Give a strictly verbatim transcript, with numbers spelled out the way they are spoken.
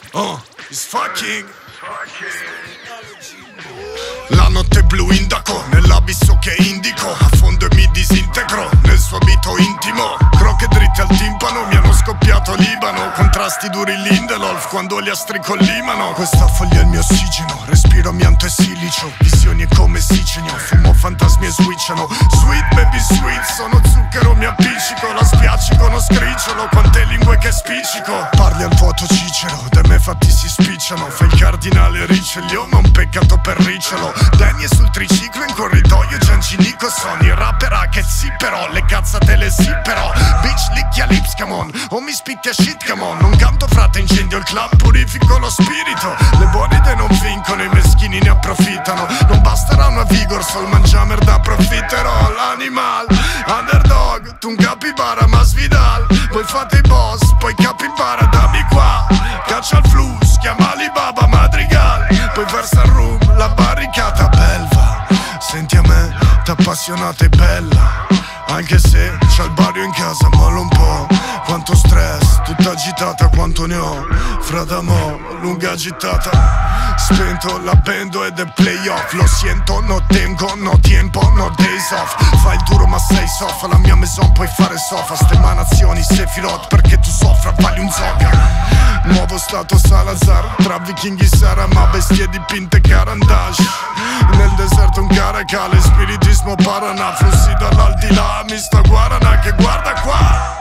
Oh, it's fucking la notte blu indaco, nell'abisso che indico, affondo e mi disintegro nel suo abito intimo. Croche dritte al timpano, mi hanno scoppiato Libano. Contrasti duri Lindelof quando li astri collimano. Questa foglia è il mio ossigeno, respiro amianto e silicio. Visioni come Sicenio, fumo fantasmi e switchano. Sweet baby sweet, sono zucchero, mi appiccico. La spiaccico, non scricciolo, quante lingue che spiccico. Parli al vuoto Cicero, da me fatti si spicciano. Fai il cardinale Richelieu, ma un peccato per ricciolo. Danny è sul triciclo in corridoio, Giancinico sono i rapper ah, che sì però, le cazzate le sì però. Bitch licchia lips come on, o mi spicchia shit come on. Non canto frate, incendio il club, purifico lo spirito. Le buone idee non vincono, i meschini ne approfittano. Non basterà una vigor, sol mangia merda approfitterò. L'animal, underdog, tu un capibara ma svidal. Voi fate i boss, poi capibara dammi qua. Caccia il flus, chiama Alibaba Madrigal. Poi versa il room, la barricata belva. Senti a me, t'appassionata e bella. Anche se c'ha il barrio in casa, mollo un po'. Quanto stress, tutta agitata quanto ne ho. Frada mo, lunga agitata. Spento, la bendo ed è playoff. Lo siento, no tengo, no tempo, no days off. Fai il duro ma sei soft, la mia maison puoi fare sofa. Ste emanazioni sei filot perché tu soffra, vali un zocca. Nuovo stato Salazar, tra vichinghi Sarama, bestie dipinte Carandash. Nel deserto un caracale, spiritismo parana. Flussi dall'aldilà, mi sta guarana che guarda qua.